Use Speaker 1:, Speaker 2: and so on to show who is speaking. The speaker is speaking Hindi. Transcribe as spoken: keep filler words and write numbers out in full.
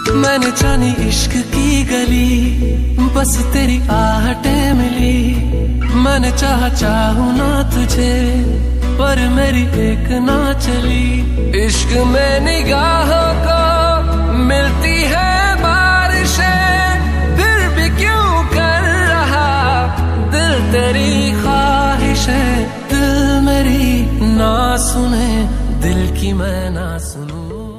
Speaker 1: मैंने जानी इश्क की गली, बस तेरी आहटें मिली। मैंने चाहा चाहूं ना तुझे, पर मेरी एक ना चली। इश्क में निगाहों को मिलती है बारिशें, फिर भी क्यों कर रहा दिल तेरी ख्वाहिशें। दिल मेरी ना सुने, दिल की मैं ना सुनूं।